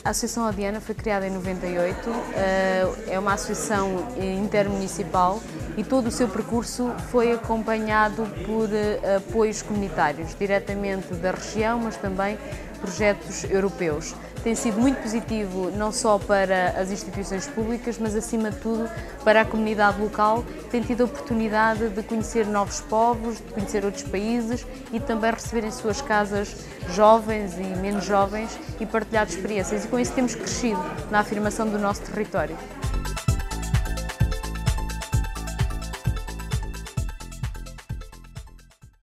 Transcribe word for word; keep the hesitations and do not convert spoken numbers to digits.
A Associação Odiana foi criada em noventa e oito, é uma associação intermunicipal e todo o seu percurso foi acompanhado por apoios comunitários, diretamente da região, mas também projetos europeus. Tem sido muito positivo não só para as instituições públicas, mas acima de tudo para a comunidade local. Tem tido a oportunidade de conhecer novos povos, de conhecer outros países e também receber em suas casas jovens e menos jovens e partilhar experiências. E com isso temos crescido na afirmação do nosso território.